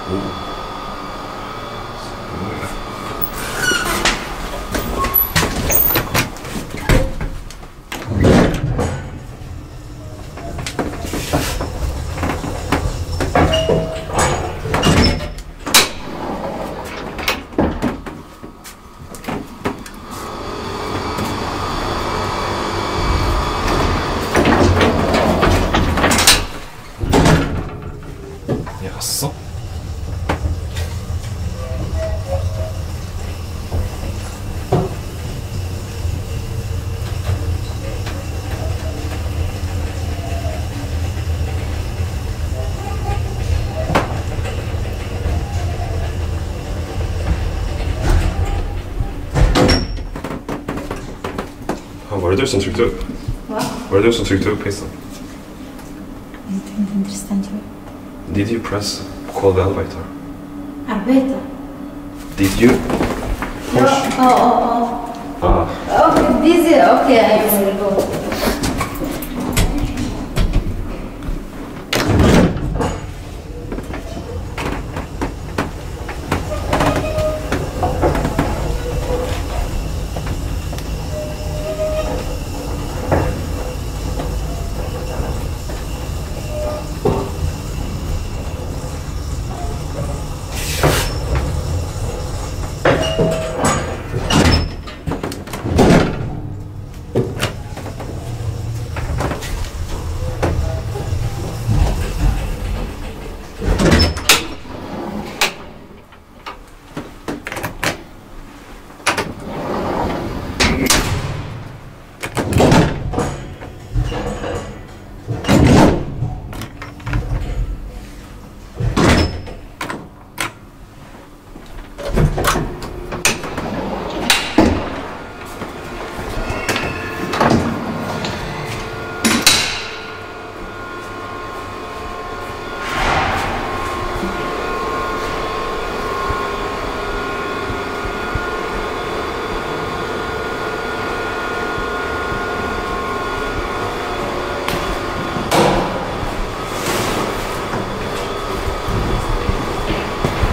오. 얘 갔어? Vad var det du som tryckte upp? Va? Var det du som tryckte upp hissen? Jag tänkte intressant ju. Did you press call the elevator? Arbeta? Did you? Ja. Ah. Okay, this is okay. I will go.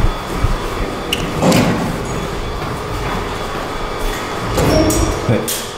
네.